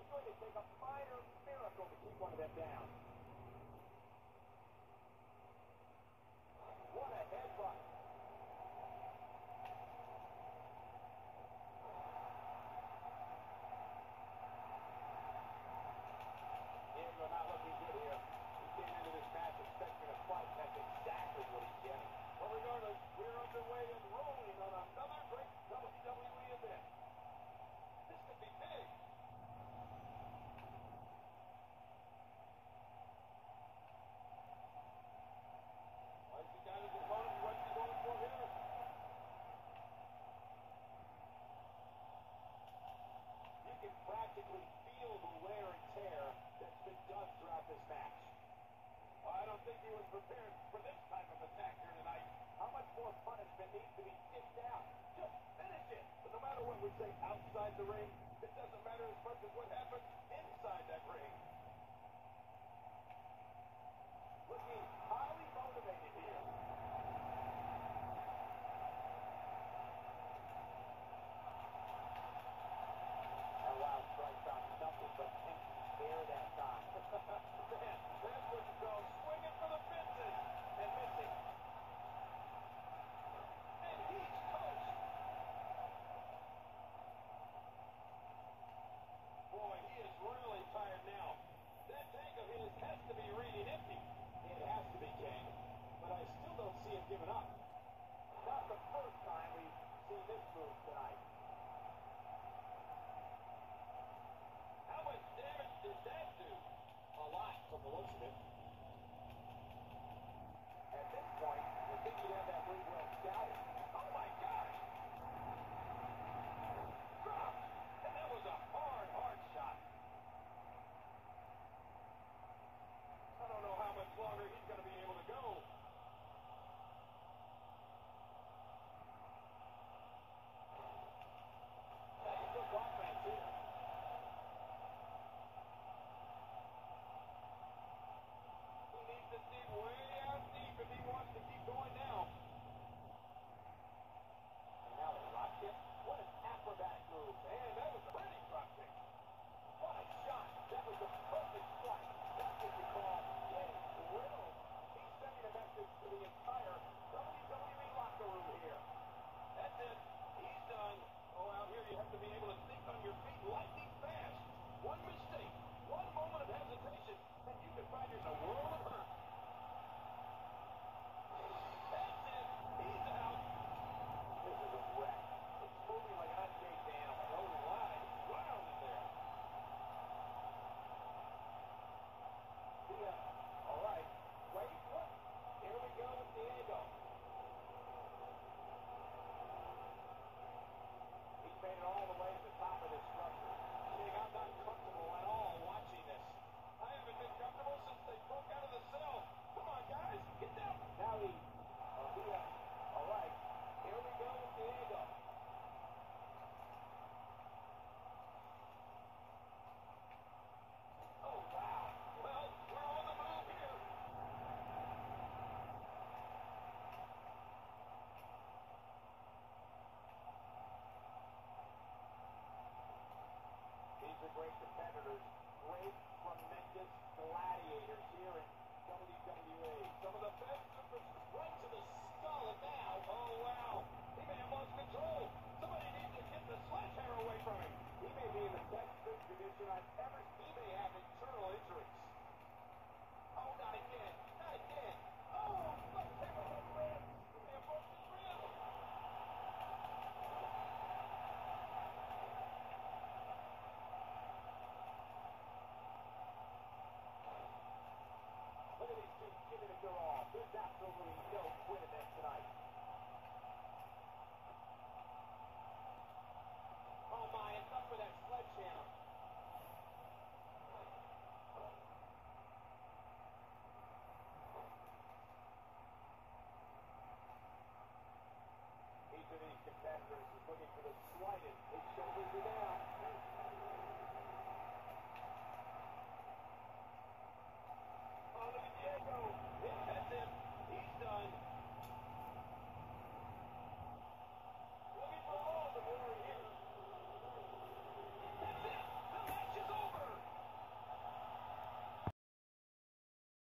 going to take a minor miracle to keep one of them down. What a headbutt. Diego not looking good here. He came into this match expecting a fight. That's exactly what he's getting. Well, regardless, we're underway and rolling on another great WWE event. This could be big. Once he got his opponent, what's he going for here? You can practically feel the wear and tear that's been done throughout this match. Well, I don't think he was prepared for this type of attack here tonight. How much more punishment needs to be dished out? Just finish it. But no matter what we say outside the ring, it doesn't matter as much as what happens inside that ring. Looking highly motivated here. And wow, strikes out nothing but empty air that time. Man, that's what you call swinging for the fences and missing. And he's toast. Boy, he is really tired now. That tank of his has to be reading empty. It has to be, King. But I still don't see him giving up. Not the first time we've seen this move tonight. How much damage did that do? A lot from the looks of it. At this point, you think you'd have that move well scouted. Oh my gosh! Dropped! And that was a hard shot. I don't know how much longer he's going to be able to go. He's took offense here. He needs to dig way out deep if he wants to keep going now. And now the drop kick. What an acrobatic move. And that was a pretty drop kick. What a shot. That was a perfect strike. That's what you call getting drilled. He's sending a message to the entire WWE locker room here. That's it. He's done. Oh, out here you have to be able to think on your feet lightning fast. One mistake, one moment of hesitation, and you can find yourself in a world of hurt. That's it. He's out. This is a wreck. It's moving like an uncaged animal. Oh, wow. He's wild in there. Yeah. All right. Wait, what? Here we go with Diego. He's made it all the way to the top of this structure. King, I'm not comfortable at all watching this. I haven't been comfortable since they broke out of the cell. Come on, guys. Get down. Now all right. Here we go with Diego. Oh, wow. Well, we're on the move here. These are great competitors, great, tremendous gladiators here in WWE. Some of the best superstars.